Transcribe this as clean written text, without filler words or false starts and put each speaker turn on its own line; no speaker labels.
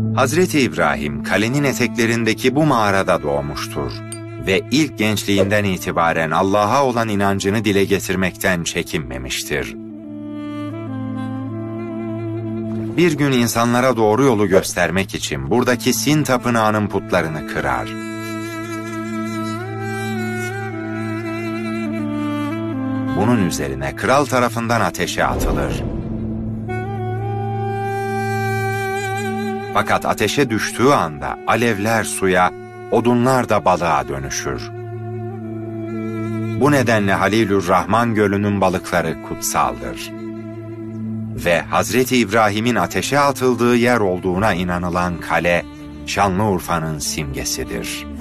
Hazreti İbrahim kalenin eteklerindeki bu mağarada doğmuştur ve ilk gençliğinden itibaren Allah'a olan inancını dile getirmekten çekinmemiştir. Bir gün insanlara doğru yolu göstermek için buradaki Sin tapınağının putlarını kırar. Bunun üzerine kral tarafından ateşe atılır. Fakat ateşe düştüğü anda alevler suya, odunlar da balığa dönüşür. Bu nedenle Halilurrahman Gölü'nün balıkları kutsaldır. Ve Hazreti İbrahim'in ateşe atıldığı yer olduğuna inanılan kale, Şanlıurfa'nın simgesidir.